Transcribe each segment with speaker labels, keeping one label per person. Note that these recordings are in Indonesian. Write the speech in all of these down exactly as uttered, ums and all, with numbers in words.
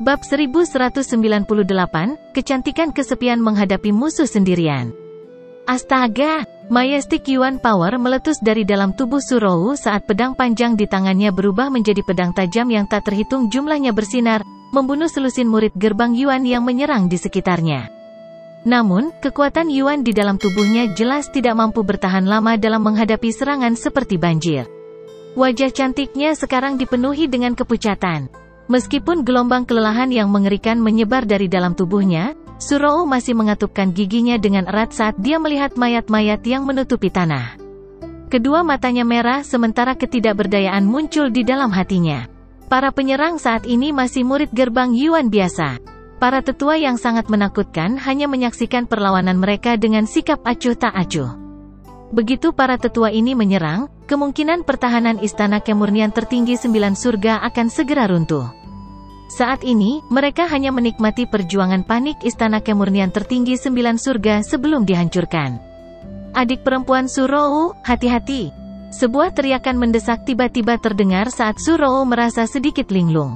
Speaker 1: Bab seribu seratus sembilan puluh delapan, Kecantikan Kesepian Menghadapi Musuh Sendirian. Astaga! Majestic Yuan Power meletus dari dalam tubuh Surouwu saat pedang panjang di tangannya berubah menjadi pedang tajam yang tak terhitung jumlahnya bersinar, membunuh selusin murid gerbang Yuan yang menyerang di sekitarnya. Namun, kekuatan Yuan di dalam tubuhnya jelas tidak mampu bertahan lama dalam menghadapi serangan seperti banjir. Wajah cantiknya sekarang dipenuhi dengan kepucatan. Meskipun gelombang kelelahan yang mengerikan menyebar dari dalam tubuhnya, Surouwu masih mengatupkan giginya dengan erat saat dia melihat mayat-mayat yang menutupi tanah. Kedua matanya merah sementara ketidakberdayaan muncul di dalam hatinya. Para penyerang saat ini masih murid gerbang Yuan biasa. Para tetua yang sangat menakutkan hanya menyaksikan perlawanan mereka dengan sikap acuh tak acuh. Begitu para tetua ini menyerang, kemungkinan pertahanan Istana Kemurnian Tertinggi Sembilan Surga akan segera runtuh. Saat ini, mereka hanya menikmati perjuangan panik Istana Kemurnian Tertinggi Sembilan Surga sebelum dihancurkan. Adik perempuan Surouwu, hati-hati! Sebuah teriakan mendesak tiba-tiba terdengar saat Surouwu merasa sedikit linglung.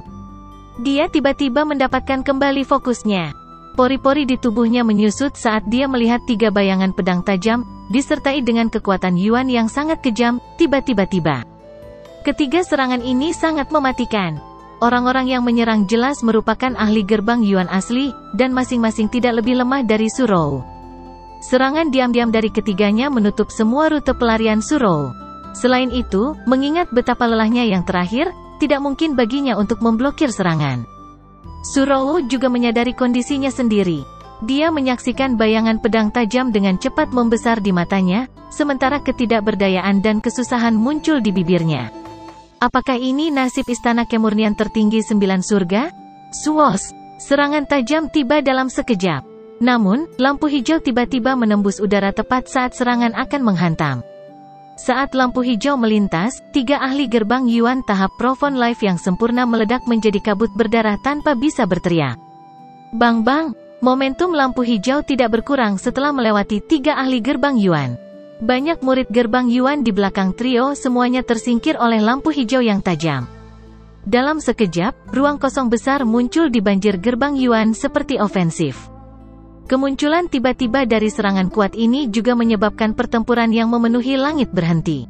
Speaker 1: Dia tiba-tiba mendapatkan kembali fokusnya. Pori-pori di tubuhnya menyusut saat dia melihat tiga bayangan pedang tajam, disertai dengan kekuatan Yuan yang sangat kejam, tiba-tiba-tiba. Ketiga serangan ini sangat mematikan. Orang-orang yang menyerang jelas merupakan ahli gerbang Yuan asli, dan masing-masing tidak lebih lemah dari Surouwu. Serangan diam-diam dari ketiganya menutup semua rute pelarian Surouwu. Selain itu, mengingat betapa lelahnya yang terakhir, tidak mungkin baginya untuk memblokir serangan. Surouwu juga menyadari kondisinya sendiri. Dia menyaksikan bayangan pedang tajam dengan cepat membesar di matanya, sementara ketidakberdayaan dan kesusahan muncul di bibirnya. Apakah ini nasib Istana Kemurnian Tertinggi Sembilan Surga? Suos! Serangan tajam tiba dalam sekejap. Namun, lampu hijau tiba-tiba menembus udara tepat saat serangan akan menghantam. Saat lampu hijau melintas, tiga ahli gerbang Yuan tahap Profound Life yang sempurna meledak menjadi kabut berdarah tanpa bisa berteriak. Bang-bang! Momentum lampu hijau tidak berkurang setelah melewati tiga ahli gerbang Yuan. Banyak murid gerbang Yuan di belakang trio semuanya tersingkir oleh lampu hijau yang tajam. Dalam sekejap, ruang kosong besar muncul di banjir gerbang Yuan seperti ofensif. Kemunculan tiba-tiba dari serangan kuat ini juga menyebabkan pertempuran yang memenuhi langit berhenti.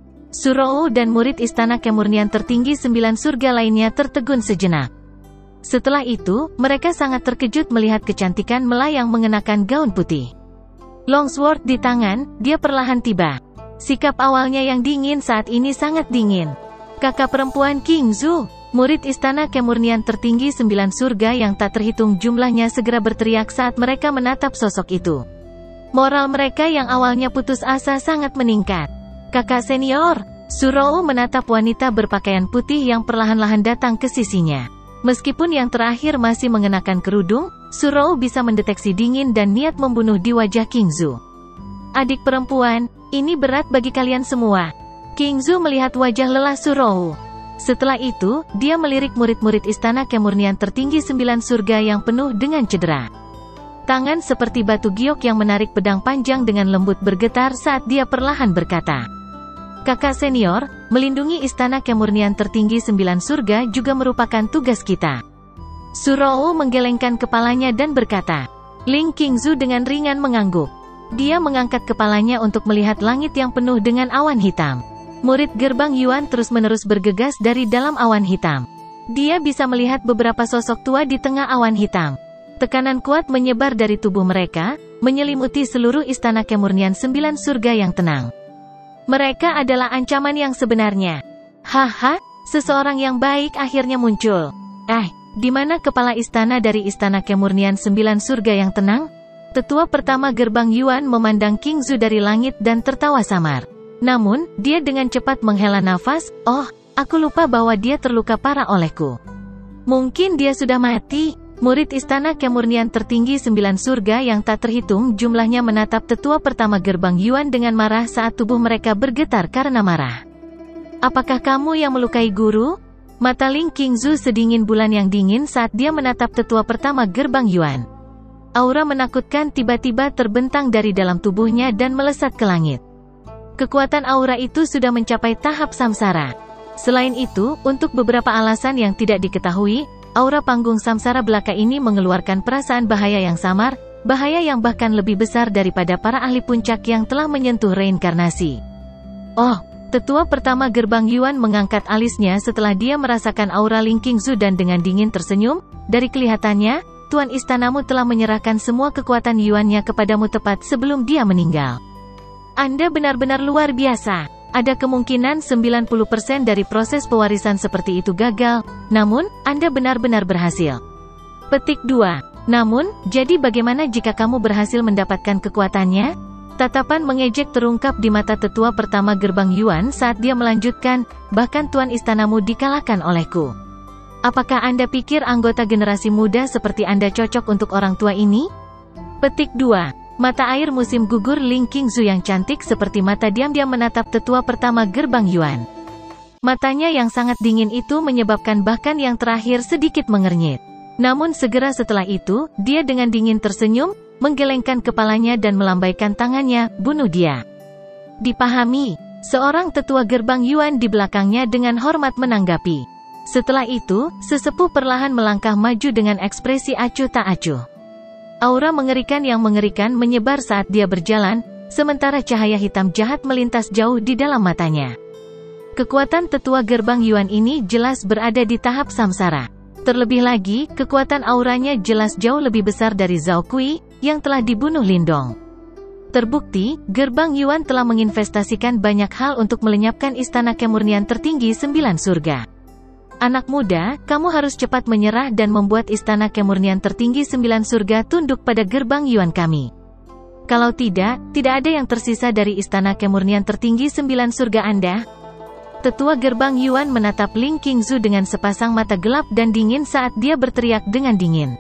Speaker 1: Surouwu dan murid Istana Kemurnian Tertinggi Sembilan Surga lainnya tertegun sejenak. Setelah itu, mereka sangat terkejut melihat kecantikan melayang mengenakan gaun putih. Longsword di tangan, dia perlahan tiba. Sikap awalnya yang dingin saat ini sangat dingin. Kakak perempuan King Zhu, murid Istana Kemurnian Tertinggi Sembilan Surga yang tak terhitung jumlahnya segera berteriak saat mereka menatap sosok itu. Moral mereka yang awalnya putus asa sangat meningkat. Kakak senior, Surouwu menatap wanita berpakaian putih yang perlahan-lahan datang ke sisinya. Meskipun yang terakhir masih mengenakan kerudung, Surouwu bisa mendeteksi dingin dan niat membunuh di wajah King Zhu. Adik perempuan, ini berat bagi kalian semua. King Zhu melihat wajah lelah Surouwu. Setelah itu, dia melirik murid-murid Istana Kemurnian Tertinggi Sembilan Surga yang penuh dengan cedera. Tangan seperti batu giok yang menarik pedang panjang dengan lembut bergetar saat dia perlahan berkata, "Kakak senior, melindungi Istana Kemurnian Tertinggi Sembilan Surga juga merupakan tugas kita." Surouwu menggelengkan kepalanya dan berkata. Ling Qingzu dengan ringan mengangguk. Dia mengangkat kepalanya untuk melihat langit yang penuh dengan awan hitam. Murid gerbang Yuan terus-menerus bergegas dari dalam awan hitam. Dia bisa melihat beberapa sosok tua di tengah awan hitam. Tekanan kuat menyebar dari tubuh mereka, menyelimuti seluruh Istana Kemurnian Sembilan Surga yang tenang. Mereka adalah ancaman yang sebenarnya. Haha, seseorang yang baik akhirnya muncul. Eh, di mana kepala istana dari Istana Kemurnian Sembilan Surga yang tenang? Tetua pertama gerbang Yuan memandang King Zhu dari langit dan tertawa samar. Namun, dia dengan cepat menghela nafas, "Oh, aku lupa bahwa dia terluka parah olehku. Mungkin dia sudah mati." Murid Istana Kemurnian Tertinggi Sembilan Surga yang tak terhitung jumlahnya menatap tetua pertama gerbang Yuan dengan marah saat tubuh mereka bergetar karena marah. "Apakah kamu yang melukai guru?" Mata Ling Qingzu sedingin bulan yang dingin saat dia menatap tetua pertama gerbang Yuan. Aura menakutkan tiba-tiba terbentang dari dalam tubuhnya dan melesat ke langit. Kekuatan aura itu sudah mencapai tahap samsara. Selain itu, untuk beberapa alasan yang tidak diketahui, aura panggung samsara belaka ini mengeluarkan perasaan bahaya yang samar, bahaya yang bahkan lebih besar daripada para ahli puncak yang telah menyentuh reinkarnasi. Oh, tetua pertama gerbang Yuan mengangkat alisnya setelah dia merasakan aura Ling Qingzu dan dengan dingin tersenyum. Dari kelihatannya, Tuan istanamu telah menyerahkan semua kekuatan Yuannya kepadamu tepat sebelum dia meninggal. Anda benar-benar luar biasa. Ada kemungkinan sembilan puluh persen dari proses pewarisan seperti itu gagal, namun, Anda benar-benar berhasil. Petik dua. Namun, jadi bagaimana jika kamu berhasil mendapatkan kekuatannya? Tatapan mengejek terungkap di mata tetua pertama gerbang Yuan saat dia melanjutkan, bahkan tuan istanamu dikalahkan olehku. Apakah Anda pikir anggota generasi muda seperti Anda cocok untuk orang tua ini? Petik dua. Mata air musim gugur Ling Qingzu yang cantik seperti mata diam-diam menatap tetua pertama gerbang Yuan. Matanya yang sangat dingin itu menyebabkan bahkan yang terakhir sedikit mengernyit. Namun segera setelah itu, dia dengan dingin tersenyum, menggelengkan kepalanya dan melambaikan tangannya, bunuh dia. Dipahami, seorang tetua gerbang Yuan di belakangnya dengan hormat menanggapi. Setelah itu, sesepuh perlahan melangkah maju dengan ekspresi acuh tak acuh. Aura mengerikan yang mengerikan menyebar saat dia berjalan, sementara cahaya hitam jahat melintas jauh di dalam matanya. Kekuatan tetua gerbang Yuan ini jelas berada di tahap samsara. Terlebih lagi, kekuatan auranya jelas jauh lebih besar dari Zhao Kui, yang telah dibunuh Lindong. Terbukti, gerbang Yuan telah menginvestasikan banyak hal untuk melenyapkan istana kemurnian tertinggi sembilan surga. Anak muda, kamu harus cepat menyerah dan membuat istana kemurnian tertinggi sembilan surga tunduk pada gerbang Yuan kami. Kalau tidak, tidak ada yang tersisa dari istana kemurnian tertinggi sembilan surga Anda. Tetua gerbang Yuan menatap Ling Qingzu dengan sepasang mata gelap dan dingin saat dia berteriak dengan dingin.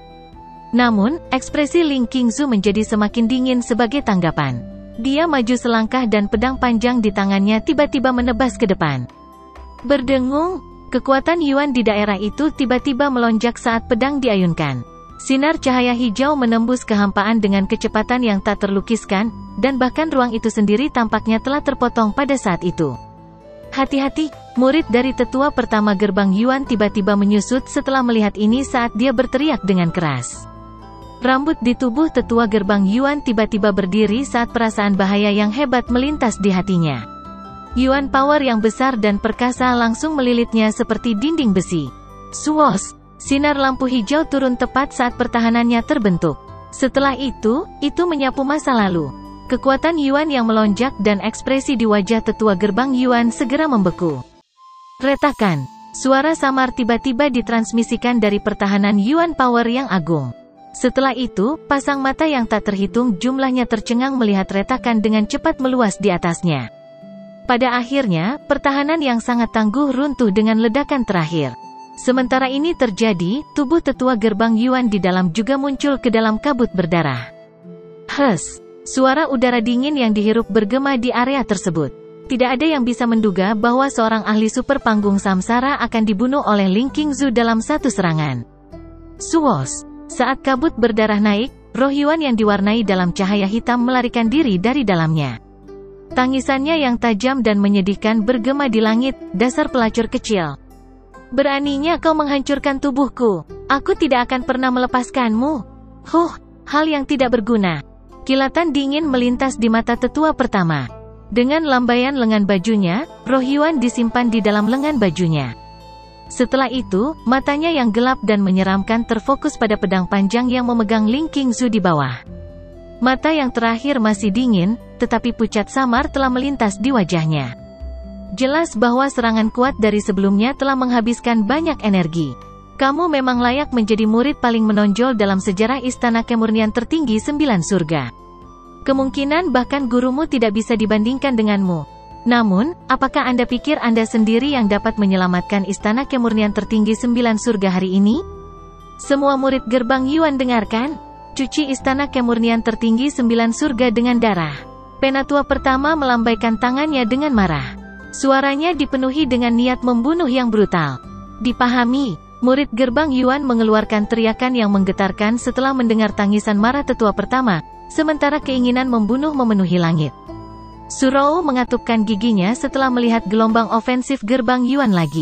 Speaker 1: Namun, ekspresi Ling Qingzu menjadi semakin dingin sebagai tanggapan. Dia maju selangkah dan pedang panjang di tangannya tiba-tiba menebas ke depan. Berdengung, kekuatan Yuan di daerah itu tiba-tiba melonjak saat pedang diayunkan. Sinar cahaya hijau menembus kehampaan dengan kecepatan yang tak terlukiskan, dan bahkan ruang itu sendiri tampaknya telah terpotong pada saat itu. Hati-hati, murid dari tetua pertama gerbang Yuan tiba-tiba menyusut setelah melihat ini saat dia berteriak dengan keras. Rambut di tubuh tetua gerbang Yuan tiba-tiba berdiri saat perasaan bahaya yang hebat melintas di hatinya. Yuan power yang besar dan perkasa langsung melilitnya seperti dinding besi. Suos, sinar lampu hijau turun tepat saat pertahanannya terbentuk. Setelah itu, itu menyapu masa lalu. Kekuatan Yuan yang melonjak dan ekspresi di wajah tetua gerbang Yuan segera membeku. Retakan, suara samar tiba-tiba ditransmisikan dari pertahanan Yuan power yang agung. Setelah itu, pasang mata yang tak terhitung jumlahnya tercengang melihat retakan dengan cepat meluas di atasnya. Pada akhirnya, pertahanan yang sangat tangguh runtuh dengan ledakan terakhir. Sementara ini terjadi, tubuh tetua gerbang Yuan di dalam juga muncul ke dalam kabut berdarah. Hes, suara udara dingin yang dihirup bergema di area tersebut. Tidak ada yang bisa menduga bahwa seorang ahli super panggung samsara akan dibunuh oleh Ling Qingzu dalam satu serangan. Suos, saat kabut berdarah naik, roh Yuan yang diwarnai dalam cahaya hitam melarikan diri dari dalamnya. Tangisannya yang tajam dan menyedihkan bergema di langit, dasar pelacur kecil. Beraninya kau menghancurkan tubuhku. Aku tidak akan pernah melepaskanmu. Huh, hal yang tidak berguna. Kilatan dingin melintas di mata tetua pertama. Dengan lambaian lengan bajunya, roh Yuan disimpan di dalam lengan bajunya. Setelah itu, matanya yang gelap dan menyeramkan terfokus pada pedang panjang yang memegang Ling Qingzu di bawah. Mata yang terakhir masih dingin, tetapi pucat samar telah melintas di wajahnya. Jelas bahwa serangan kuat dari sebelumnya telah menghabiskan banyak energi. Kamu memang layak menjadi murid paling menonjol dalam sejarah istana kemurnian tertinggi sembilan surga. Kemungkinan bahkan gurumu tidak bisa dibandingkan denganmu. Namun, apakah Anda pikir Anda sendiri yang dapat menyelamatkan istana kemurnian tertinggi sembilan surga hari ini? Semua murid gerbang Yuan dengarkan. Cuci istana kemurnian tertinggi sembilan surga dengan darah. Penatua pertama melambaikan tangannya dengan marah. Suaranya dipenuhi dengan niat membunuh yang brutal. Dipahami, murid gerbang Yuan mengeluarkan teriakan yang menggetarkan setelah mendengar tangisan marah tetua pertama, sementara keinginan membunuh memenuhi langit. Surou mengatupkan giginya setelah melihat gelombang ofensif gerbang Yuan lagi.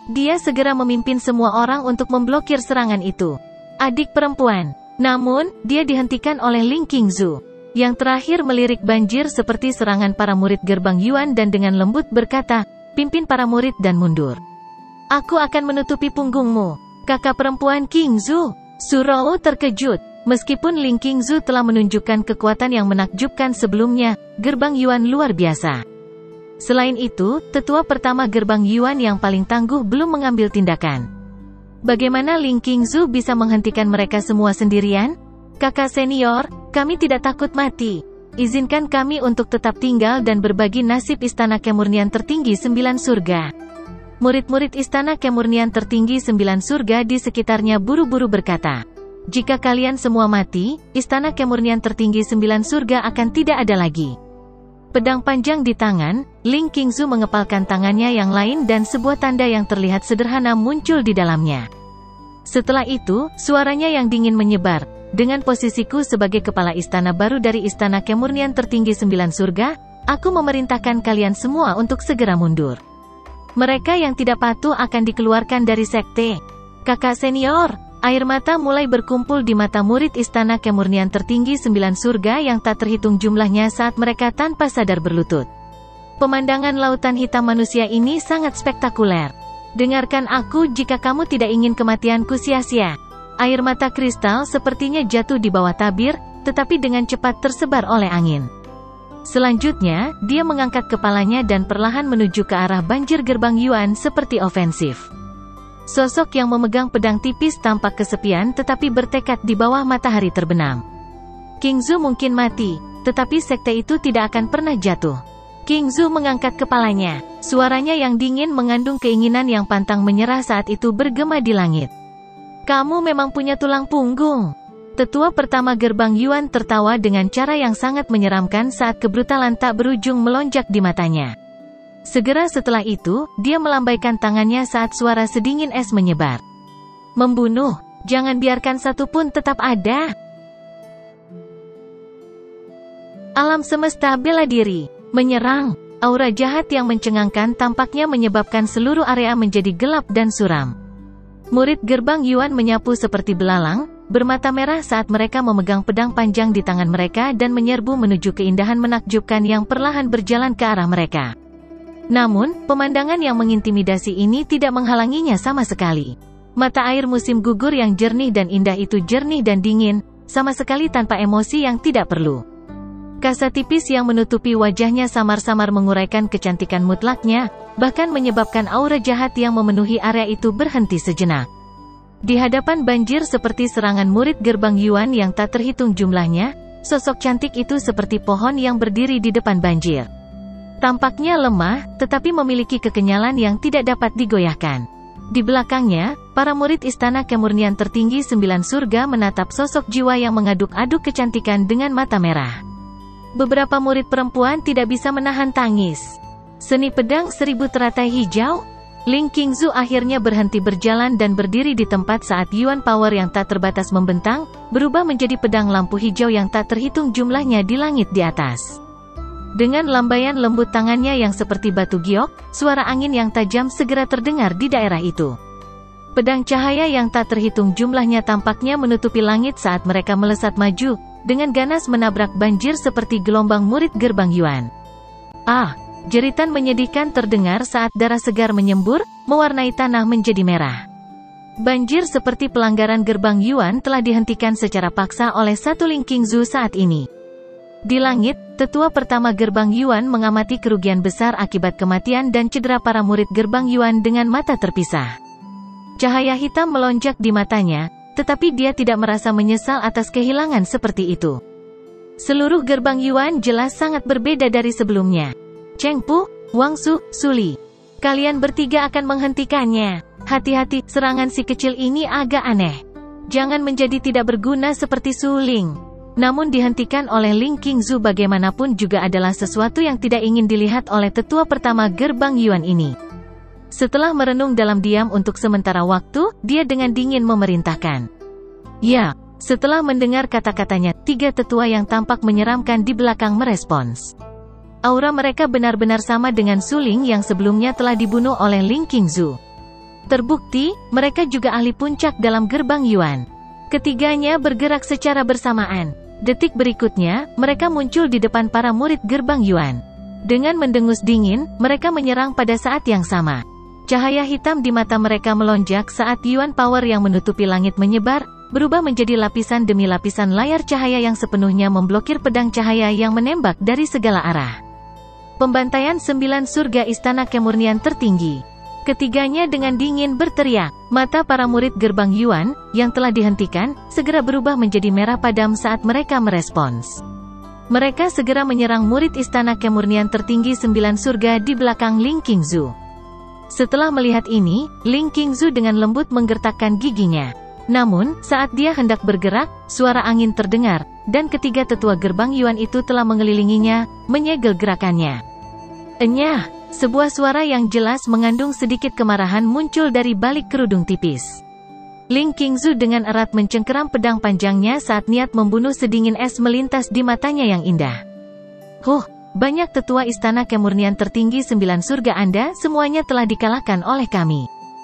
Speaker 1: dia segera memimpin semua orang untuk memblokir serangan itu. Adik perempuan. Namun, dia dihentikan oleh Ling Qingzu. Yang terakhir melirik banjir seperti serangan para murid gerbang Yuan dan dengan lembut berkata, pimpin para murid dan mundur. Aku akan menutupi punggungmu, kakak perempuan Qingzu. Surou terkejut. Meskipun Ling Qingzu telah menunjukkan kekuatan yang menakjubkan sebelumnya, gerbang Yuan luar biasa. Selain itu, tetua pertama gerbang Yuan yang paling tangguh belum mengambil tindakan. Bagaimana Ling Qingzu bisa menghentikan mereka semua sendirian? Kakak senior, kami tidak takut mati. Izinkan kami untuk tetap tinggal dan berbagi nasib Istana Kemurnian Tertinggi Sembilan Surga. Murid-murid Istana Kemurnian Tertinggi Sembilan Surga di sekitarnya buru-buru berkata, jika kalian semua mati, Istana Kemurnian Tertinggi Sembilan Surga akan tidak ada lagi. Pedang panjang di tangan, Ling Qingzu mengepalkan tangannya yang lain dan sebuah tanda yang terlihat sederhana muncul di dalamnya. Setelah itu, suaranya yang dingin menyebar. Dengan posisiku sebagai kepala istana baru dari Istana Kemurnian Tertinggi Sembilan Surga, aku memerintahkan kalian semua untuk segera mundur. Mereka yang tidak patuh akan dikeluarkan dari sekte. Kakak senior, air mata mulai berkumpul di mata murid Istana Kemurnian Tertinggi Sembilan Surga yang tak terhitung jumlahnya saat mereka tanpa sadar berlutut. Pemandangan lautan hitam manusia ini sangat spektakuler. Dengarkan aku jika kamu tidak ingin kematianku sia-sia. Air mata kristal sepertinya jatuh di bawah tabir, tetapi dengan cepat tersebar oleh angin. Selanjutnya, dia mengangkat kepalanya dan perlahan menuju ke arah banjir gerbang Yuan seperti ofensif. Sosok yang memegang pedang tipis tampak kesepian tetapi bertekad di bawah matahari terbenam. Qingzu mungkin mati, tetapi sekte itu tidak akan pernah jatuh. Qingzu mengangkat kepalanya. Suaranya yang dingin mengandung keinginan yang pantang menyerah saat itu bergema di langit. Kamu memang punya tulang punggung. Tetua pertama gerbang Yuan tertawa dengan cara yang sangat menyeramkan saat kebrutalan tak berujung melonjak di matanya. Segera setelah itu, dia melambaikan tangannya saat suara sedingin es menyebar. Membunuh, jangan biarkan satu pun tetap ada. Alam semesta bela diri, menyerang. Aura jahat yang mencengangkan tampaknya menyebabkan seluruh area menjadi gelap dan suram. Murid gerbang Yuan menyapu seperti belalang, bermata merah saat mereka memegang pedang panjang di tangan mereka dan menyerbu menuju keindahan menakjubkan yang perlahan berjalan ke arah mereka. Namun, pemandangan yang mengintimidasi ini tidak menghalanginya sama sekali. Mata air musim gugur yang jernih dan indah itu jernih dan dingin, sama sekali tanpa emosi yang tidak perlu. Kasa tipis yang menutupi wajahnya samar-samar menguraikan kecantikan mutlaknya, bahkan menyebabkan aura jahat yang memenuhi area itu berhenti sejenak. Di hadapan banjir seperti serangan murid gerbang Yuan yang tak terhitung jumlahnya, sosok cantik itu seperti pohon yang berdiri di depan banjir. Tampaknya lemah, tetapi memiliki kekenyalan yang tidak dapat digoyahkan. Di belakangnya, para murid Istana Kemurnian Tertinggi Sembilan Surga menatap sosok jiwa yang mengaduk-aduk kecantikan dengan mata merah. Beberapa murid perempuan tidak bisa menahan tangis. Seni pedang seribu teratai hijau? Ling Qingzu akhirnya berhenti berjalan dan berdiri di tempat saat Yuan Power yang tak terbatas membentang, berubah menjadi pedang lampu hijau yang tak terhitung jumlahnya di langit di atas. Dengan lambaian lembut tangannya yang seperti batu giok, suara angin yang tajam segera terdengar di daerah itu. Pedang cahaya yang tak terhitung jumlahnya tampaknya menutupi langit saat mereka melesat maju, dengan ganas menabrak banjir seperti gelombang murid gerbang Yuan. Ah, jeritan menyedihkan terdengar saat darah segar menyembur, mewarnai tanah menjadi merah. Banjir seperti pelanggaran gerbang Yuan telah dihentikan secara paksa oleh satu Ling Qingzu saat ini. Di langit, tetua pertama gerbang Yuan mengamati kerugian besar akibat kematian dan cedera para murid gerbang Yuan dengan mata terpisah. Cahaya hitam melonjak di matanya, tetapi dia tidak merasa menyesal atas kehilangan seperti itu. Seluruh gerbang Yuan jelas sangat berbeda dari sebelumnya. Cheng Pu, Wang Su, Suli. Kalian bertiga akan menghentikannya. Hati-hati, serangan si kecil ini agak aneh. Jangan menjadi tidak berguna seperti Su Ling. Namun dihentikan oleh Ling Qingzu bagaimanapun juga adalah sesuatu yang tidak ingin dilihat oleh tetua pertama gerbang Yuan ini. Setelah merenung dalam diam untuk sementara waktu, dia dengan dingin memerintahkan. Ya, setelah mendengar kata-katanya, tiga tetua yang tampak menyeramkan di belakang merespons. Aura mereka benar-benar sama dengan Su Ling yang sebelumnya telah dibunuh oleh Ling Qingzu. Terbukti, mereka juga ahli puncak dalam gerbang Yuan. Ketiganya bergerak secara bersamaan. Detik berikutnya, mereka muncul di depan para murid gerbang Yuan. Dengan mendengus dingin, mereka menyerang pada saat yang sama. Cahaya hitam di mata mereka melonjak saat Yuan Power yang menutupi langit menyebar, berubah menjadi lapisan demi lapisan layar cahaya yang sepenuhnya memblokir pedang cahaya yang menembak dari segala arah. Pembantaian sembilan surga istana kemurnian tertinggi. Ketiganya dengan dingin berteriak. Mata para murid gerbang Yuan, yang telah dihentikan, segera berubah menjadi merah padam saat mereka merespons. Mereka segera menyerang murid istana kemurnian tertinggi sembilan surga di belakang Ling Qingzu. Setelah melihat ini, Ling Qingzu dengan lembut menggertakkan giginya. Namun, saat dia hendak bergerak, suara angin terdengar, dan ketiga tetua gerbang Yuan itu telah mengelilinginya, menyegel gerakannya. Enyah! Sebuah suara yang jelas mengandung sedikit kemarahan muncul dari balik kerudung tipis. Ling Qingzu dengan erat mencengkeram pedang panjangnya saat niat membunuh sedingin es melintas di matanya yang indah. Huh, banyak tetua istana kemurnian tertinggi sembilan surga Anda semuanya telah dikalahkan oleh kami.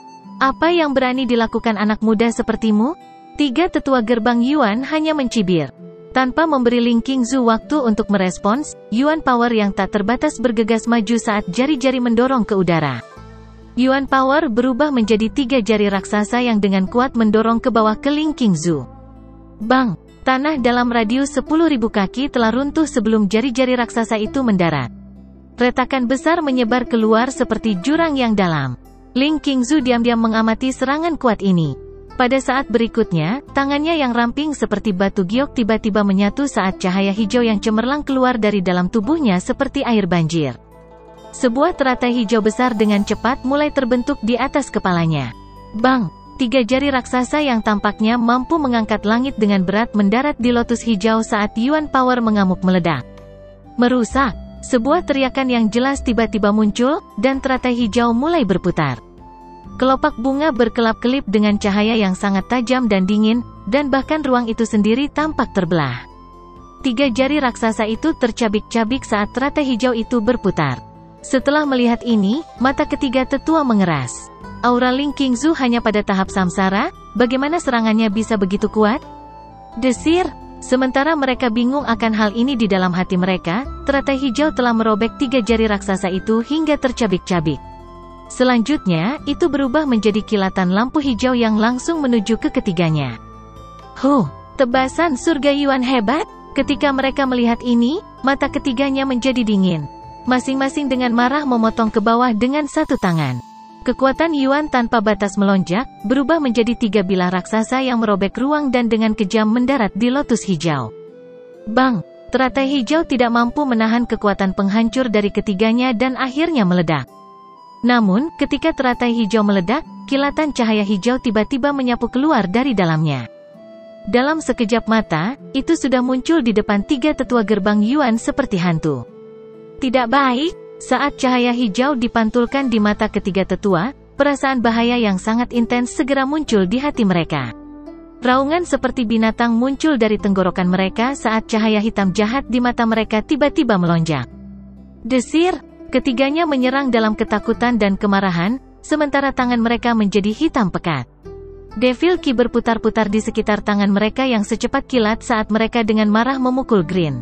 Speaker 1: Apa yang berani dilakukan anak muda sepertimu? Tiga tetua gerbang Yuan hanya mencibir. Tanpa memberi Ling Qingzu waktu untuk merespons, Yuan Power yang tak terbatas bergegas maju saat jari-jari mendorong ke udara. Yuan Power berubah menjadi tiga jari raksasa yang dengan kuat mendorong ke bawah ke Ling Qingzu. Bang! Tanah dalam radius sepuluh ribu kaki telah runtuh sebelum jari-jari raksasa itu mendarat. Retakan besar menyebar keluar seperti jurang yang dalam. Ling Qingzu diam-diam mengamati serangan kuat ini. Pada saat berikutnya, tangannya yang ramping seperti batu giok tiba-tiba menyatu saat cahaya hijau yang cemerlang keluar dari dalam tubuhnya seperti air banjir. Sebuah teratai hijau besar dengan cepat mulai terbentuk di atas kepalanya. Bang! Tiga jari raksasa yang tampaknya mampu mengangkat langit dengan berat mendarat di lotus hijau saat Yuan Power mengamuk meledak. Merusak! Sebuah teriakan yang jelas tiba-tiba muncul, dan teratai hijau mulai berputar. Kelopak bunga berkelap-kelip dengan cahaya yang sangat tajam dan dingin, dan bahkan ruang itu sendiri tampak terbelah. Tiga jari raksasa itu tercabik-cabik saat teratai hijau itu berputar. Setelah melihat ini, mata ketiga tetua mengeras. Aura Ling Qingzu hanya pada tahap samsara, bagaimana serangannya bisa begitu kuat? Desir! Sementara mereka bingung akan hal ini di dalam hati mereka, teratai hijau telah merobek tiga jari raksasa itu hingga tercabik-cabik. Selanjutnya, itu berubah menjadi kilatan lampu hijau yang langsung menuju ke ketiganya. Huh, tebasan surga Yuan hebat! Ketika mereka melihat ini, mata ketiganya menjadi dingin. Masing-masing dengan marah memotong ke bawah dengan satu tangan. Kekuatan Yuan tanpa batas melonjak, berubah menjadi tiga bilah raksasa yang merobek ruang dan dengan kejam mendarat di lotus hijau. Bang! Teratai hijau tidak mampu menahan kekuatan penghancur dari ketiganya dan akhirnya meledak. Namun, ketika teratai hijau meledak, kilatan cahaya hijau tiba-tiba menyapu keluar dari dalamnya. Dalam sekejap mata, itu sudah muncul di depan tiga tetua gerbang Yuan seperti hantu. Tidak baik, saat cahaya hijau dipantulkan di mata ketiga tetua, perasaan bahaya yang sangat intens segera muncul di hati mereka. Raungan seperti binatang muncul dari tenggorokan mereka saat cahaya hitam jahat di mata mereka tiba-tiba melonjak. Desir! Ketiganya menyerang dalam ketakutan dan kemarahan, sementara tangan mereka menjadi hitam pekat. Devil Ki berputar-putar di sekitar tangan mereka yang secepat kilat saat mereka dengan marah memukul Green.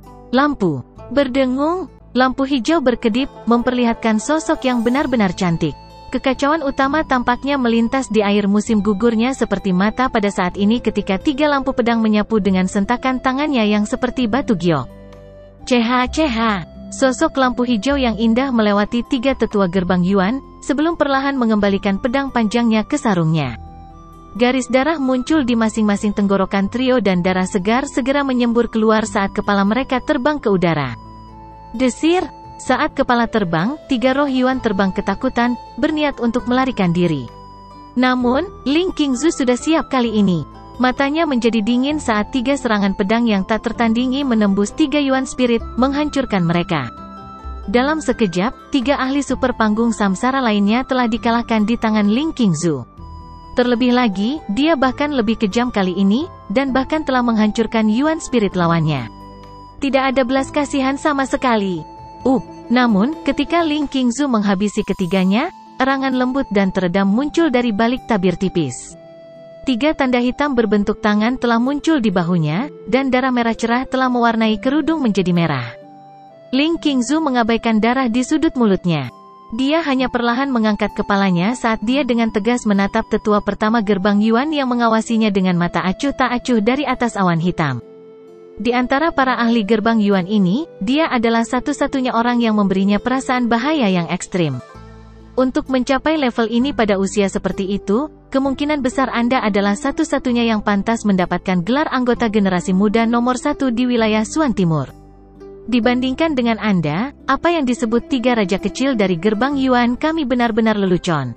Speaker 1: Lampu berdengung, lampu hijau berkedip, memperlihatkan sosok yang benar-benar cantik. Kekacauan utama tampaknya melintas di air musim gugurnya seperti mata pada saat ini ketika tiga lampu pedang menyapu dengan sentakan tangannya yang seperti batu giok. Ceha-ceha. Sosok lampu hijau yang indah melewati tiga tetua gerbang Yuan, sebelum perlahan mengembalikan pedang panjangnya ke sarungnya. Garis darah muncul di masing-masing tenggorokan trio dan darah segar segera menyembur keluar saat kepala mereka terbang ke udara. Desir! Saat kepala terbang, tiga roh Yuan terbang ketakutan, berniat untuk melarikan diri. Namun, Ling Qingzu sudah siap kali ini. Matanya menjadi dingin saat tiga serangan pedang yang tak tertandingi menembus tiga Yuan Spirit, menghancurkan mereka. Dalam sekejap, tiga ahli super panggung samsara lainnya telah dikalahkan di tangan Ling Qingzu. Terlebih lagi, dia bahkan lebih kejam kali ini, dan bahkan telah menghancurkan Yuan Spirit lawannya. Tidak ada belas kasihan sama sekali. Up, namun, ketika Ling Qingzu menghabisi ketiganya, erangan lembut dan teredam muncul dari balik tabir tipis. Tiga tanda hitam berbentuk tangan telah muncul di bahunya, dan darah merah cerah telah mewarnai kerudung menjadi merah. Ling Qingzu mengabaikan darah di sudut mulutnya. Dia hanya perlahan mengangkat kepalanya saat dia dengan tegas menatap tetua pertama gerbang Yuan yang mengawasinya dengan mata acuh tak acuh dari atas awan hitam. Di antara para ahli gerbang Yuan ini, dia adalah satu-satunya orang yang memberinya perasaan bahaya yang ekstrim. Untuk mencapai level ini pada usia seperti itu, kemungkinan besar Anda adalah satu-satunya yang pantas mendapatkan gelar anggota generasi muda nomor satu di wilayah Suan Timur. Dibandingkan dengan Anda, apa yang disebut tiga raja kecil dari gerbang Yuan kami benar-benar lelucon.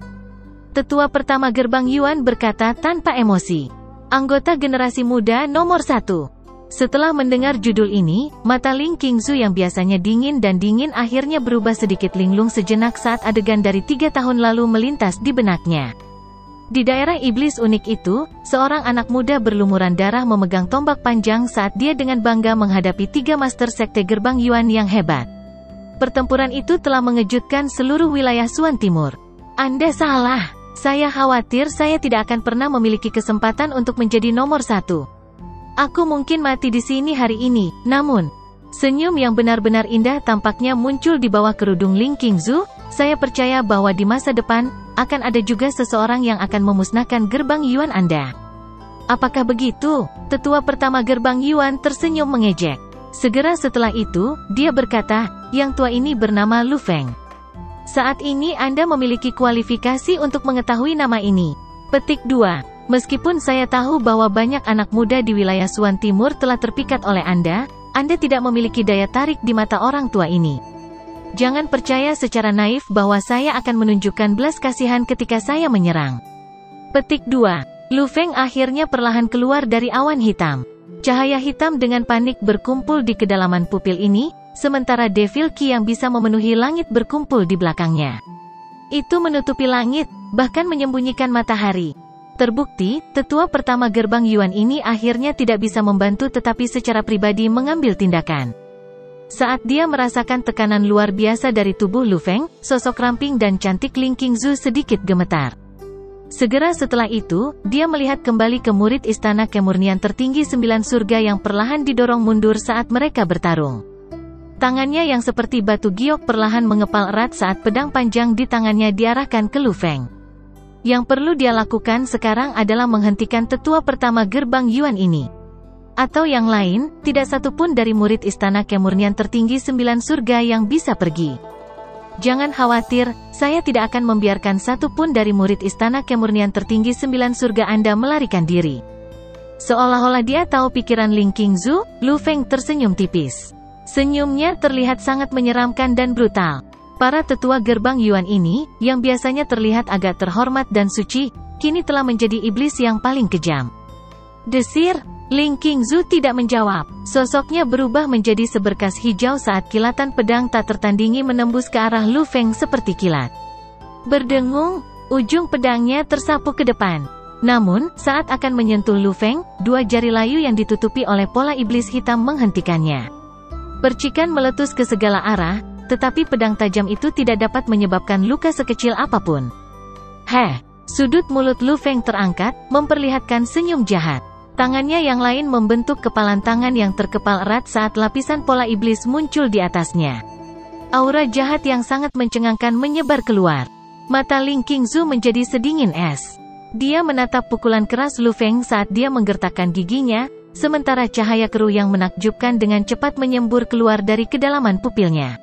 Speaker 1: Tetua pertama gerbang Yuan berkata tanpa emosi. Anggota generasi muda nomor satu. Setelah mendengar judul ini, mata Ling Qingzu yang biasanya dingin dan dingin akhirnya berubah sedikit linglung sejenak saat adegan dari tiga tahun lalu melintas di benaknya. Di daerah iblis unik itu, seorang anak muda berlumuran darah memegang tombak panjang saat dia dengan bangga menghadapi tiga master sekte gerbang Yuan yang hebat. Pertempuran itu telah mengejutkan seluruh wilayah Suan Timur. Anda salah. Saya khawatir saya tidak akan pernah memiliki kesempatan untuk menjadi nomor satu. Aku mungkin mati di sini hari ini, namun, senyum yang benar-benar indah tampaknya muncul di bawah kerudung Ling Qingzu. Saya percaya bahwa di masa depan, akan ada juga seseorang yang akan memusnahkan gerbang Yuan Anda. Apakah begitu? Tetua pertama gerbang Yuan tersenyum mengejek. Segera setelah itu, dia berkata, yang tua ini bernama Lu Feng. Saat ini Anda memiliki kualifikasi untuk mengetahui nama ini. Petik dua. Meskipun saya tahu bahwa banyak anak muda di wilayah Suan Timur telah terpikat oleh Anda, Anda tidak memiliki daya tarik di mata orang tua ini. Jangan percaya secara naif bahwa saya akan menunjukkan belas kasihan ketika saya menyerang. Petik dua. Lu Feng akhirnya perlahan keluar dari awan hitam. Cahaya hitam dengan panik berkumpul di kedalaman pupil ini, sementara Devil Qi yang bisa memenuhi langit berkumpul di belakangnya. Itu menutupi langit, bahkan menyembunyikan matahari. Terbukti, tetua pertama gerbang Yuan ini akhirnya tidak bisa membantu tetapi secara pribadi mengambil tindakan. Saat dia merasakan tekanan luar biasa dari tubuh Lu Feng, sosok ramping dan cantik Ling Qingzu sedikit gemetar. Segera setelah itu, dia melihat kembali ke murid istana kemurnian tertinggi sembilan surga yang perlahan didorong mundur saat mereka bertarung. Tangannya yang seperti batu giok perlahan mengepal erat saat pedang panjang di tangannya diarahkan ke Lu Feng. Yang perlu dia lakukan sekarang adalah menghentikan tetua pertama gerbang Yuan ini. Atau yang lain, tidak satu pun dari murid istana kemurnian tertinggi sembilan surga yang bisa pergi. Jangan khawatir, saya tidak akan membiarkan satu pun dari murid istana kemurnian tertinggi sembilan surga Anda melarikan diri. Seolah-olah dia tahu pikiran Ling Qingzu, Lu Feng tersenyum tipis. Senyumnya terlihat sangat menyeramkan dan brutal. Para tetua gerbang Yuan ini, yang biasanya terlihat agak terhormat dan suci, kini telah menjadi iblis yang paling kejam. Desir, Ling Qingzu tidak menjawab. Sosoknya berubah menjadi seberkas hijau saat kilatan pedang tak tertandingi menembus ke arah Lu Feng seperti kilat. Berdengung, ujung pedangnya tersapu ke depan. Namun, saat akan menyentuh Lu Feng, dua jari layu yang ditutupi oleh pola iblis hitam menghentikannya. Percikan meletus ke segala arah, tetapi pedang tajam itu tidak dapat menyebabkan luka sekecil apapun. Heh, sudut mulut Lu Feng terangkat, memperlihatkan senyum jahat. Tangannya yang lain membentuk kepalan tangan yang terkepal erat saat lapisan pola iblis muncul di atasnya. Aura jahat yang sangat mencengangkan menyebar keluar. Mata Ling Qingzu menjadi sedingin es. Dia menatap pukulan keras Lu Feng saat dia menggertakkan giginya, sementara cahaya keruh yang menakjubkan dengan cepat menyembur keluar dari kedalaman pupilnya.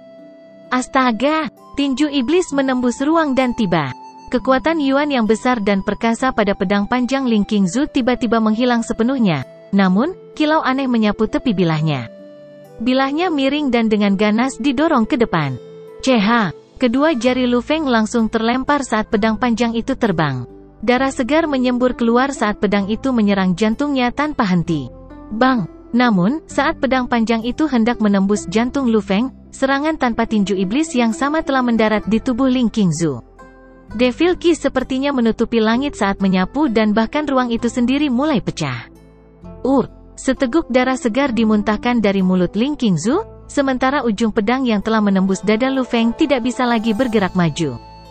Speaker 1: Astaga! Tinju iblis menembus ruang dan tiba. Kekuatan Yuan yang besar dan perkasa pada pedang panjang Ling Qingzu tiba-tiba menghilang sepenuhnya. Namun, kilau aneh menyapu tepi bilahnya. Bilahnya miring dan dengan ganas didorong ke depan. Ceha! Kedua jari Lu Feng langsung terlempar saat pedang panjang itu terbang. Darah segar menyembur keluar saat pedang itu menyerang jantungnya tanpa henti. Bang! Namun, saat pedang panjang itu hendak menembus jantung Lu Feng, serangan tanpa tinju iblis yang sama telah mendarat di tubuh Ling Qingzu. Devil Qi sepertinya menutupi langit saat menyapu dan bahkan ruang itu sendiri mulai pecah. Ur! Seteguk darah segar dimuntahkan dari mulut Ling Qingzu, sementara ujung pedang yang telah menembus dada Lu Feng tidak bisa lagi bergerak maju.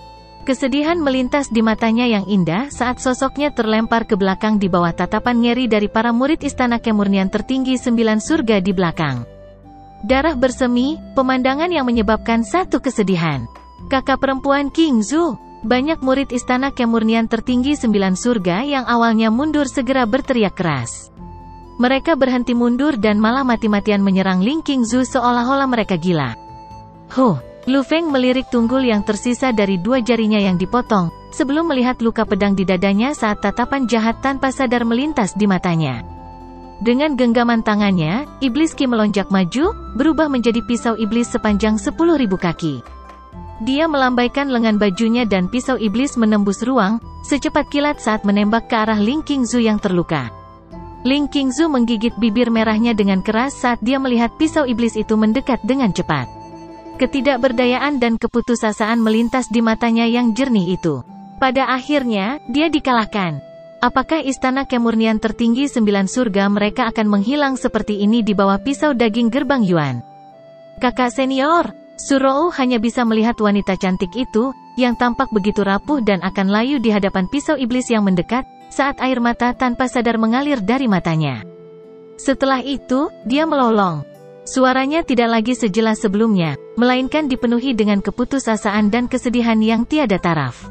Speaker 1: Kesedihan melintas di matanya yang indah saat sosoknya terlempar ke belakang di bawah tatapan ngeri dari para murid istana kemurnian tertinggi sembilan surga di belakang. Darah bersemi, pemandangan yang menyebabkan satu kesedihan. Kakak perempuan King Zhu. Banyak murid istana kemurnian tertinggi sembilan surga yang awalnya mundur segera berteriak keras. Mereka berhenti mundur dan malah mati-matian menyerang Ling Qingzu seolah-olah mereka gila. Huh! Lu Feng melirik tunggul yang tersisa dari dua jarinya yang dipotong, sebelum melihat luka pedang di dadanya saat tatapan jahat tanpa sadar melintas di matanya. Dengan genggaman tangannya, Iblis Qi melonjak maju, berubah menjadi pisau iblis sepanjang sepuluh ribu kaki. Dia melambaikan lengan bajunya dan pisau iblis menembus ruang, secepat kilat saat menembak ke arah Ling Qingzu yang terluka. Ling Qingzu menggigit bibir merahnya dengan keras saat dia melihat pisau iblis itu mendekat dengan cepat. Ketidakberdayaan dan keputusasaan melintas di matanya yang jernih itu. Pada akhirnya, dia dikalahkan. Apakah istana kemurnian tertinggi sembilan surga mereka akan menghilang seperti ini di bawah pisau daging gerbang Yuan? Kakak senior, Surou hanya bisa melihat wanita cantik itu, yang tampak begitu rapuh dan akan layu di hadapan pisau iblis yang mendekat, saat air mata tanpa sadar mengalir dari matanya. Setelah itu, dia melolong. Suaranya tidak lagi sejelas sebelumnya, melainkan dipenuhi dengan keputusasaan dan kesedihan yang tiada taraf.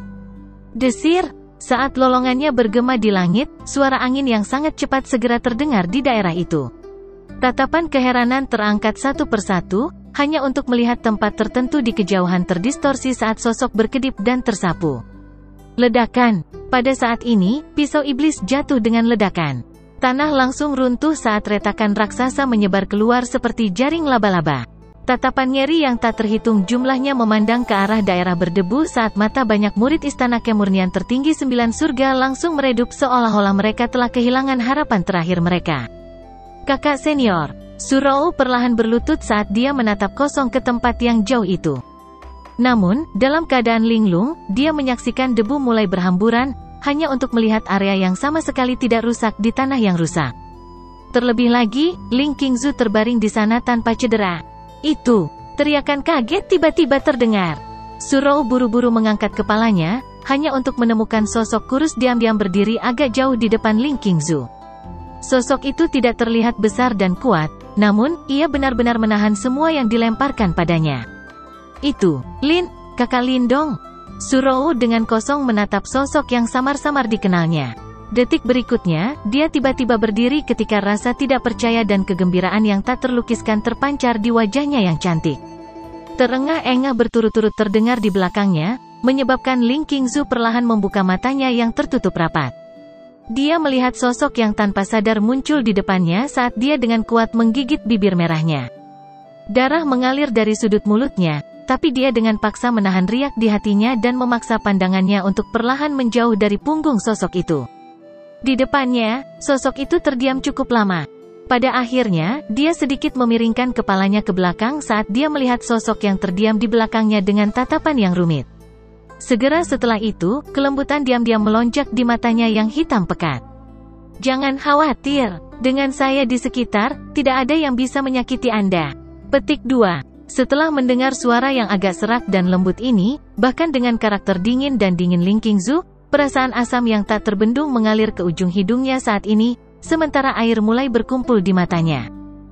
Speaker 1: Desir, saat lolongannya bergema di langit, suara angin yang sangat cepat segera terdengar di daerah itu. Tatapan keheranan terangkat satu persatu, hanya untuk melihat tempat tertentu di kejauhan terdistorsi saat sosok berkedip dan tersapu. Ledakan. Pada saat ini, pisau iblis jatuh dengan ledakan. Tanah langsung runtuh saat retakan raksasa menyebar keluar seperti jaring laba-laba. Tatapan ngeri yang tak terhitung jumlahnya memandang ke arah daerah berdebu saat mata banyak murid istana kemurnian tertinggi sembilan surga langsung meredup seolah-olah mereka telah kehilangan harapan terakhir mereka. Kakak senior, Surou perlahan berlutut saat dia menatap kosong ke tempat yang jauh itu. Namun, dalam keadaan linglung, dia menyaksikan debu mulai berhamburan, hanya untuk melihat area yang sama sekali tidak rusak di tanah yang rusak. Terlebih lagi, Ling Qingzu terbaring di sana tanpa cedera. Itu, teriakan kaget tiba-tiba terdengar. Surou buru-buru mengangkat kepalanya, hanya untuk menemukan sosok kurus diam-diam berdiri agak jauh di depan Ling Qingzu. Sosok itu tidak terlihat besar dan kuat, namun, ia benar-benar menahan semua yang dilemparkan padanya. Itu, Lin, kakak Lindong. Surou dengan kosong menatap sosok yang samar-samar dikenalnya. Detik berikutnya, dia tiba-tiba berdiri ketika rasa tidak percaya dan kegembiraan yang tak terlukiskan terpancar di wajahnya yang cantik. Terengah-engah berturut-turut terdengar di belakangnya, menyebabkan Ling Qingzu perlahan membuka matanya yang tertutup rapat. Dia melihat sosok yang tanpa sadar muncul di depannya saat dia dengan kuat menggigit bibir merahnya. Darah mengalir dari sudut mulutnya, tapi dia dengan paksa menahan riak di hatinya dan memaksa pandangannya untuk perlahan menjauh dari punggung sosok itu. Di depannya, sosok itu terdiam cukup lama. Pada akhirnya, dia sedikit memiringkan kepalanya ke belakang saat dia melihat sosok yang terdiam di belakangnya dengan tatapan yang rumit. Segera setelah itu, kelembutan diam-diam melonjak di matanya yang hitam pekat. Jangan khawatir, dengan saya di sekitar, tidak ada yang bisa menyakiti Anda. Petik dua. Setelah mendengar suara yang agak serak dan lembut ini, bahkan dengan karakter dingin dan dingin Ling Qingzu, perasaan asam yang tak terbendung mengalir ke ujung hidungnya saat ini, sementara air mulai berkumpul di matanya.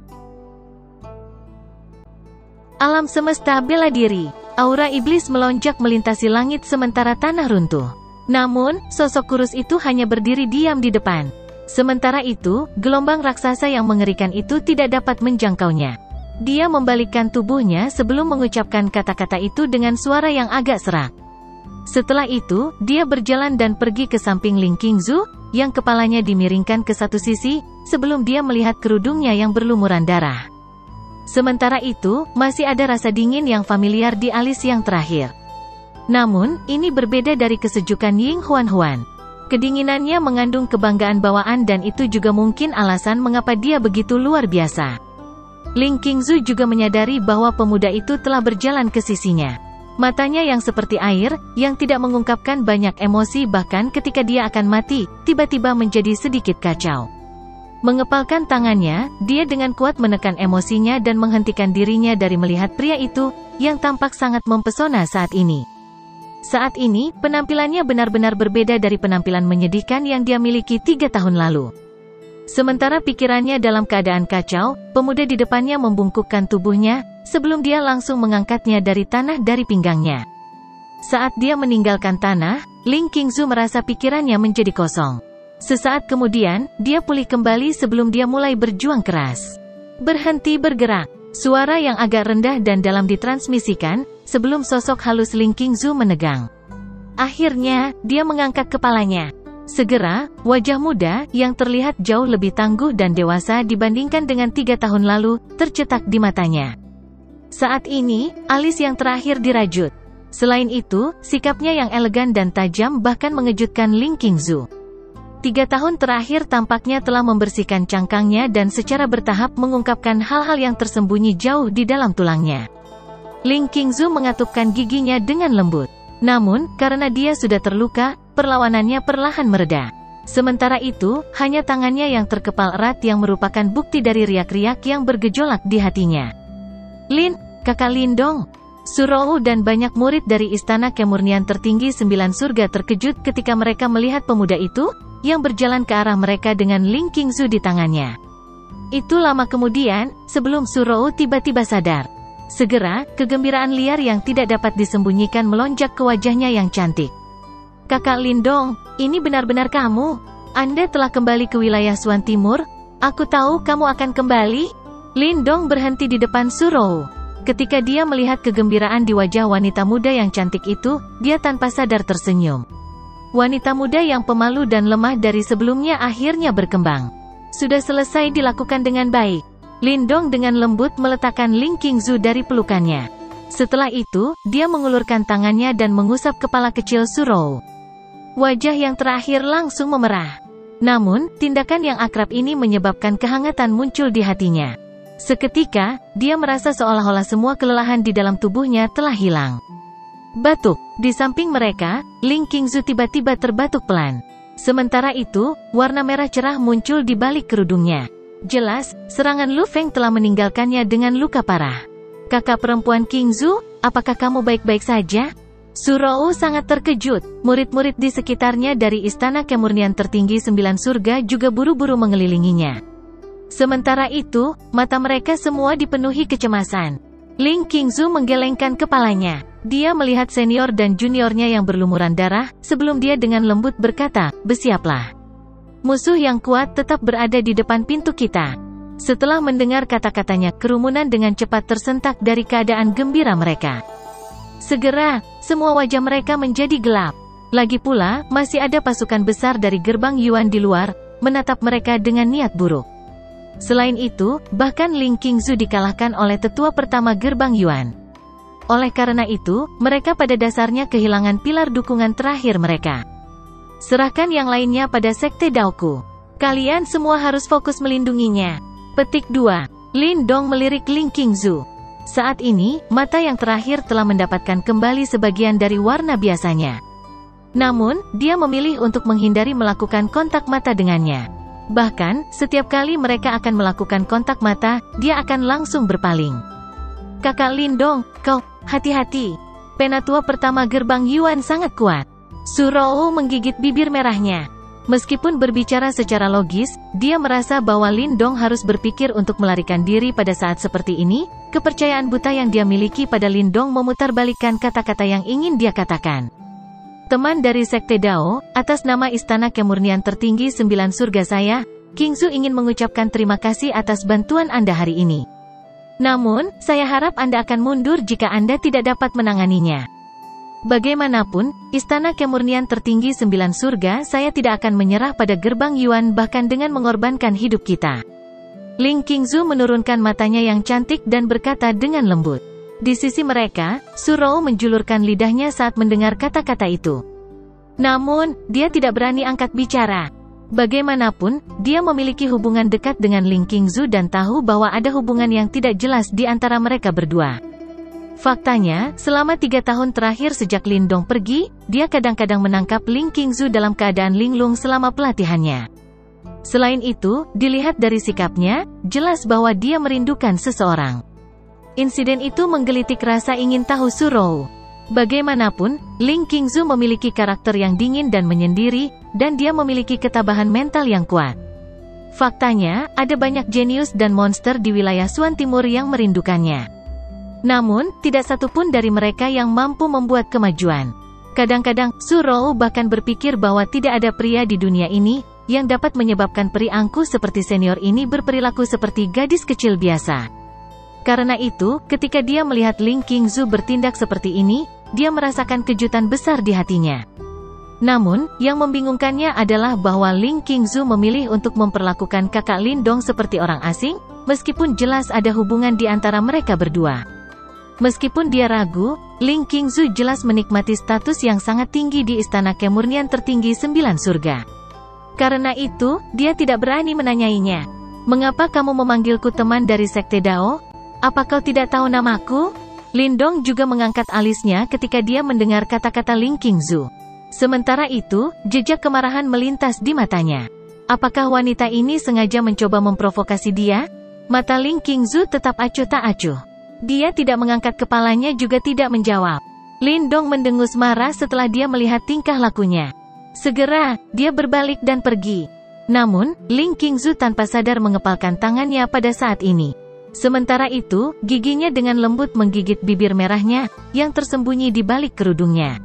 Speaker 1: Alam semesta bela diri. Aura iblis melonjak melintasi langit sementara tanah runtuh. Namun, sosok kurus itu hanya berdiri diam di depan. Sementara itu, gelombang raksasa yang mengerikan itu tidak dapat menjangkaunya. Dia membalikkan tubuhnya sebelum mengucapkan kata-kata itu dengan suara yang agak serak. Setelah itu, dia berjalan dan pergi ke samping Ling Qingzu, yang kepalanya dimiringkan ke satu sisi, sebelum dia melihat kerudungnya yang berlumuran darah. Sementara itu, masih ada rasa dingin yang familiar di alis yang terakhir. Namun, ini berbeda dari kesejukan Ying Huan Huan. Kedinginannya mengandung kebanggaan bawaan dan itu juga mungkin alasan mengapa dia begitu luar biasa. Ling Qingzu juga menyadari bahwa pemuda itu telah berjalan ke sisinya. Matanya yang seperti air, yang tidak mengungkapkan banyak emosi bahkan ketika dia akan mati, tiba-tiba menjadi sedikit kacau. Mengepalkan tangannya, dia dengan kuat menekan emosinya dan menghentikan dirinya dari melihat pria itu, yang tampak sangat mempesona saat ini. Saat ini, penampilannya benar-benar berbeda dari penampilan menyedihkan yang dia miliki tiga tahun lalu. Sementara pikirannya dalam keadaan kacau, pemuda di depannya membungkukkan tubuhnya, sebelum dia langsung mengangkatnya dari tanah dari pinggangnya. Saat dia meninggalkan tanah, Ling Qingzu merasa pikirannya menjadi kosong. Sesaat kemudian, dia pulih kembali sebelum dia mulai berjuang keras. Berhenti bergerak. Suara yang agak rendah dan dalam ditransmisikan, sebelum sosok halus Ling Qingzu menegang. Akhirnya, dia mengangkat kepalanya. Segera, wajah muda, yang terlihat jauh lebih tangguh dan dewasa dibandingkan dengan tiga tahun lalu, tercetak di matanya. Saat ini, alis yang terakhir dirajut. Selain itu, sikapnya yang elegan dan tajam bahkan mengejutkan Ling Qingzu. Tiga tahun terakhir tampaknya telah membersihkan cangkangnya dan secara bertahap mengungkapkan hal-hal yang tersembunyi jauh di dalam tulangnya. Ling Qingzu mengatupkan giginya dengan lembut. Namun, karena dia sudah terluka, perlawanannya perlahan mereda. Sementara itu, hanya tangannya yang terkepal erat yang merupakan bukti dari riak-riak yang bergejolak di hatinya. Lin, kakak Lindong. Surou dan banyak murid dari Istana Kemurnian Tertinggi Sembilan Surga terkejut ketika mereka melihat pemuda itu, yang berjalan ke arah mereka dengan Ling Qingzu di tangannya. Itu lama kemudian, sebelum Surou tiba-tiba sadar. Segera, kegembiraan liar yang tidak dapat disembunyikan melonjak ke wajahnya yang cantik. Kakak Lindong, ini benar-benar kamu? Anda telah kembali ke wilayah Suan Timur? Aku tahu kamu akan kembali? Lindong berhenti di depan Surou. Ketika dia melihat kegembiraan di wajah wanita muda yang cantik itu, dia tanpa sadar tersenyum. Wanita muda yang pemalu dan lemah dari sebelumnya akhirnya berkembang. Sudah selesai dilakukan dengan baik. Lindong dengan lembut meletakkan Ling Qingzu dari pelukannya. Setelah itu, dia mengulurkan tangannya dan mengusap kepala kecil Surou. Wajah yang terakhir langsung memerah. Namun, tindakan yang akrab ini menyebabkan kehangatan muncul di hatinya. Seketika, dia merasa seolah-olah semua kelelahan di dalam tubuhnya telah hilang. Batuk. Di samping mereka, Ling Qingzu tiba-tiba terbatuk pelan. Sementara itu, warna merah cerah muncul di balik kerudungnya. Jelas, serangan Lu Feng telah meninggalkannya dengan luka parah. Kakak perempuan Qingzu, apakah kamu baik-baik saja? Surou sangat terkejut. Murid-murid di sekitarnya dari Istana Kemurnian Tertinggi Sembilan Surga juga buru-buru mengelilinginya. Sementara itu, mata mereka semua dipenuhi kecemasan. Ling Qingzu menggelengkan kepalanya. Dia melihat senior dan juniornya yang berlumuran darah, sebelum dia dengan lembut berkata, bersiaplah. Musuh yang kuat tetap berada di depan pintu kita. Setelah mendengar kata-katanya, kerumunan dengan cepat tersentak dari keadaan gembira mereka. Segera, semua wajah mereka menjadi gelap. Lagi pula, masih ada pasukan besar dari gerbang Yuan di luar, menatap mereka dengan niat buruk. Selain itu, bahkan Ling Qingzu dikalahkan oleh tetua pertama gerbang Yuan. Oleh karena itu, mereka pada dasarnya kehilangan pilar dukungan terakhir mereka. Serahkan yang lainnya pada Sekte Daoku. Kalian semua harus fokus melindunginya. Petik dua. Lindong melirik Ling Qingzu. Saat ini, mata yang terakhir telah mendapatkan kembali sebagian dari warna biasanya. Namun, dia memilih untuk menghindari melakukan kontak mata dengannya. Bahkan, setiap kali mereka akan melakukan kontak mata, dia akan langsung berpaling. Kakak Lindong, kau, hati-hati. Penatua pertama gerbang Yuan sangat kuat. Surou menggigit bibir merahnya. Meskipun berbicara secara logis, dia merasa bahwa Lindong harus berpikir untuk melarikan diri pada saat seperti ini. Kepercayaan buta yang dia miliki pada Lindong memutarbalikkan kata-kata yang ingin dia katakan. Teman dari Sekte Dao, atas nama Istana Kemurnian Tertinggi Sembilan Surga saya, Qingzu ingin mengucapkan terima kasih atas bantuan Anda hari ini. Namun, saya harap Anda akan mundur jika Anda tidak dapat menanganinya. Bagaimanapun, Istana Kemurnian Tertinggi Sembilan Surga saya tidak akan menyerah pada gerbang Yuan bahkan dengan mengorbankan hidup kita. Ling Qingzu menurunkan matanya yang cantik dan berkata dengan lembut. Di sisi mereka, Surou menjulurkan lidahnya saat mendengar kata-kata itu. Namun, dia tidak berani angkat bicara. Bagaimanapun, dia memiliki hubungan dekat dengan Ling Qingzu dan tahu bahwa ada hubungan yang tidak jelas di antara mereka berdua. Faktanya, selama tiga tahun terakhir sejak Lindong pergi, dia kadang-kadang menangkap Ling Qingzu dalam keadaan linglung selama pelatihannya. Selain itu, dilihat dari sikapnya, jelas bahwa dia merindukan seseorang. Insiden itu menggelitik rasa ingin tahu Surou. Bagaimanapun, Ling Qingzu memiliki karakter yang dingin dan menyendiri, dan dia memiliki ketabahan mental yang kuat. Faktanya, ada banyak jenius dan monster di wilayah Xuan Timur yang merindukannya. Namun, tidak satupun dari mereka yang mampu membuat kemajuan. Kadang-kadang, Su Rou bahkan berpikir bahwa tidak ada pria di dunia ini yang dapat menyebabkan peri angkuh seperti senior ini berperilaku seperti gadis kecil biasa. Karena itu, ketika dia melihat Ling Qingzu bertindak seperti ini, dia merasakan kejutan besar di hatinya. Namun, yang membingungkannya adalah bahwa Ling Qingzu memilih untuk memperlakukan kakak Lindong seperti orang asing, meskipun jelas ada hubungan di antara mereka berdua. Meskipun dia ragu, Ling Qingzu jelas menikmati status yang sangat tinggi di Istana Kemurnian Tertinggi Sembilan Surga. Karena itu, dia tidak berani menanyainya. "Mengapa kamu memanggilku teman dari Sekte Dao? Apa kau tidak tahu namaku?" Lindong juga mengangkat alisnya ketika dia mendengar kata-kata Ling Qingzu. Sementara itu, jejak kemarahan melintas di matanya. Apakah wanita ini sengaja mencoba memprovokasi dia? Mata Ling Qingzu tetap acuh tak acuh. Dia tidak mengangkat kepalanya juga tidak menjawab. Lindong mendengus marah setelah dia melihat tingkah lakunya. Segera, dia berbalik dan pergi. Namun, Ling Qingzu tanpa sadar mengepalkan tangannya pada saat ini. Sementara itu, giginya dengan lembut menggigit bibir merahnya, yang tersembunyi di balik kerudungnya.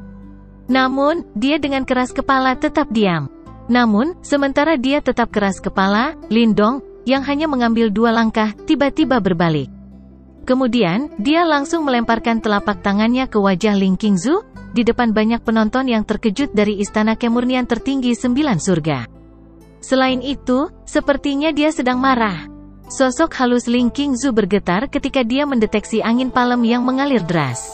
Speaker 1: Namun, dia dengan keras kepala tetap diam. Namun, sementara dia tetap keras kepala, Lindong, yang hanya mengambil dua langkah, tiba-tiba berbalik. Kemudian, dia langsung melemparkan telapak tangannya ke wajah Ling Qingzu, di depan banyak penonton yang terkejut dari Istana Kemurnian Tertinggi Sembilan Surga. Selain itu, sepertinya dia sedang marah. Sosok halus Ling Qingzu bergetar ketika dia mendeteksi angin palem yang mengalir deras.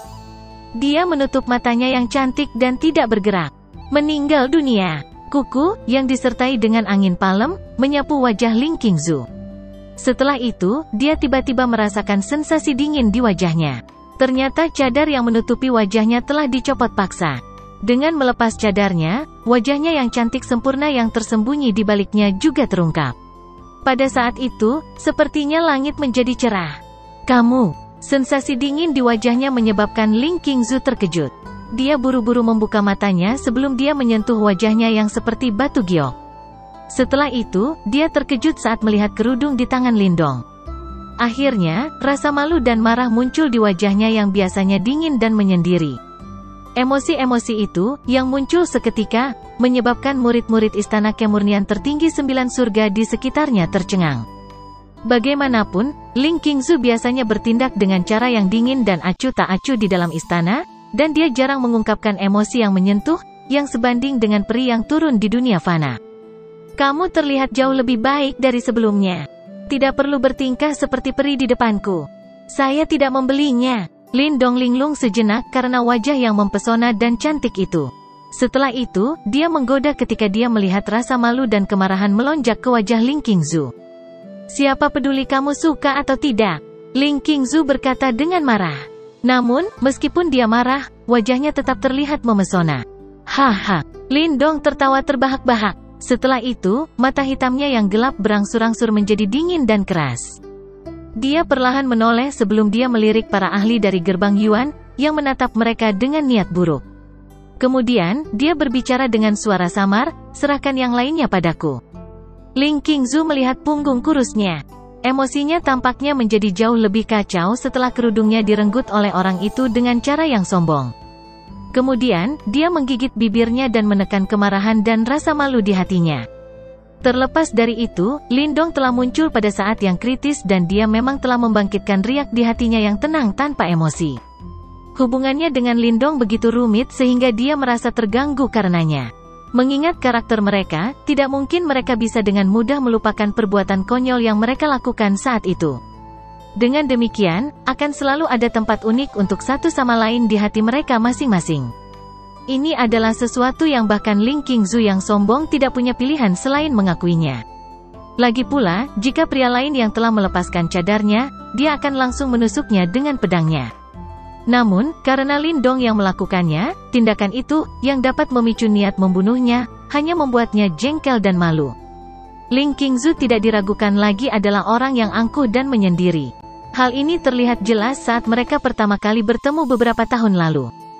Speaker 1: Dia menutup matanya yang cantik dan tidak bergerak. Meninggal dunia. Kuku, yang disertai dengan angin palem, menyapu wajah Ling Qingzu. Setelah itu, dia tiba-tiba merasakan sensasi dingin di wajahnya. Ternyata cadar yang menutupi wajahnya telah dicopot paksa. Dengan melepas cadarnya, wajahnya yang cantik sempurna yang tersembunyi di baliknya juga terungkap. Pada saat itu, sepertinya langit menjadi cerah. "Kamu!" Sensasi dingin di wajahnya menyebabkan Ling Qingzu terkejut. Dia buru-buru membuka matanya sebelum dia menyentuh wajahnya yang seperti batu giok. Setelah itu, dia terkejut saat melihat kerudung di tangan Lindong. Akhirnya, rasa malu dan marah muncul di wajahnya yang biasanya dingin dan menyendiri. Emosi-emosi itu, yang muncul seketika, menyebabkan murid-murid Istana Kemurnian Tertinggi Sembilan Surga di sekitarnya tercengang. Bagaimanapun, Ling Qingzu biasanya bertindak dengan cara yang dingin dan acuh tak acuh di dalam istana, dan dia jarang mengungkapkan emosi yang menyentuh, yang sebanding dengan peri yang turun di dunia fana. "Kamu terlihat jauh lebih baik dari sebelumnya. Tidak perlu bertingkah seperti peri di depanku. Saya tidak membelinya." Lindong linglung sejenak karena wajah yang mempesona dan cantik itu. Setelah itu, dia menggoda ketika dia melihat rasa malu dan kemarahan melonjak ke wajah Ling Qingzu. "Siapa peduli kamu suka atau tidak?" Ling Qingzu berkata dengan marah. Namun, meskipun dia marah, wajahnya tetap terlihat memesona. "Haha." Lindong tertawa terbahak-bahak. Setelah itu, mata hitamnya yang gelap berangsur-angsur menjadi dingin dan keras. Dia perlahan menoleh sebelum dia melirik para ahli dari gerbang Yuan, yang menatap mereka dengan niat buruk. Kemudian, dia berbicara dengan suara samar, "Serahkan yang lainnya padaku." Ling Qingzu melihat punggung kurusnya. Emosinya tampaknya menjadi jauh lebih kacau setelah kerudungnya direnggut oleh orang itu dengan cara yang sombong. Kemudian, dia menggigit bibirnya dan menekan kemarahan dan rasa malu di hatinya. Terlepas dari itu, Lindong telah muncul pada saat yang kritis dan dia memang telah membangkitkan riak di hatinya yang tenang tanpa emosi. Hubungannya dengan Lindong begitu rumit sehingga dia merasa terganggu karenanya. Mengingat karakter mereka, tidak mungkin mereka bisa dengan mudah melupakan perbuatan konyol yang mereka lakukan saat itu. Dengan demikian, akan selalu ada tempat unik untuk satu sama lain di hati mereka masing-masing. Ini adalah sesuatu yang bahkan Ling Qingzu yang sombong tidak punya pilihan selain mengakuinya. Lagi pula, jika pria lain yang telah melepaskan cadarnya, dia akan langsung menusuknya dengan pedangnya. Namun, karena Lindong yang melakukannya, tindakan itu, yang dapat memicu niat membunuhnya, hanya membuatnya jengkel dan malu. Ling Qingzu tidak diragukan lagi adalah orang yang angkuh dan menyendiri. Hal ini terlihat jelas saat mereka pertama kali bertemu beberapa tahun lalu.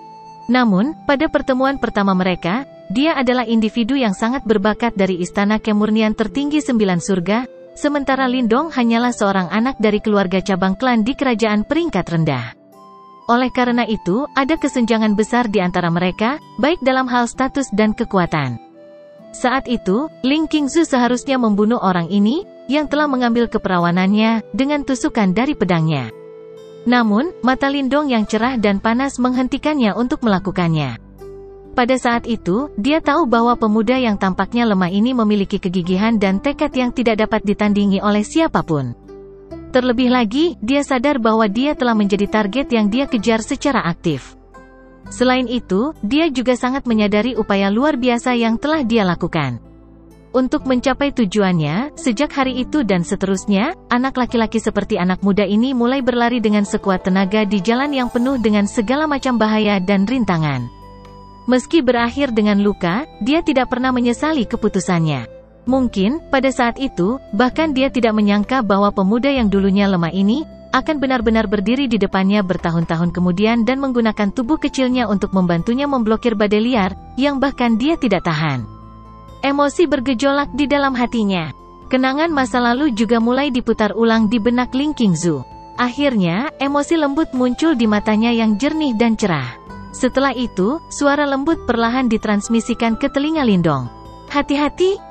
Speaker 1: Namun, pada pertemuan pertama mereka, dia adalah individu yang sangat berbakat dari istana kemurnian tertinggi sembilan surga, sementara Lindong hanyalah seorang anak dari keluarga cabang klan di kerajaan peringkat rendah. Oleh karena itu, ada kesenjangan besar di antara mereka, baik dalam hal status dan kekuatan. Saat itu, Ling Qingzu seharusnya membunuh orang ini, yang telah mengambil keperawanannya, dengan tusukan dari pedangnya. Namun, mata Lindong yang cerah dan panas menghentikannya untuk melakukannya. Pada saat itu, dia tahu bahwa pemuda yang tampaknya lemah ini memiliki kegigihan dan tekad yang tidak dapat ditandingi oleh siapapun. Terlebih lagi, dia sadar bahwa dia telah menjadi target yang dia kejar secara aktif. Selain itu, dia juga sangat menyadari upaya luar biasa yang telah dia lakukan. Untuk mencapai tujuannya, sejak hari itu dan seterusnya, anak laki-laki seperti anak muda ini mulai berlari dengan sekuat tenaga di jalan yang penuh dengan segala macam bahaya dan rintangan. Meski berakhir dengan luka, dia tidak pernah menyesali keputusannya. Mungkin, pada saat itu, bahkan dia tidak menyangka bahwa pemuda yang dulunya lemah ini, akan benar-benar berdiri di depannya bertahun-tahun kemudian dan menggunakan tubuh kecilnya untuk membantunya memblokir badai liar, yang bahkan dia tidak tahan. Emosi bergejolak di dalam hatinya. Kenangan masa lalu juga mulai diputar ulang di benak Ling Qingzu. Akhirnya, emosi lembut muncul di matanya yang jernih dan cerah. Setelah itu, suara lembut perlahan ditransmisikan ke telinga Lindong. Hati-hati,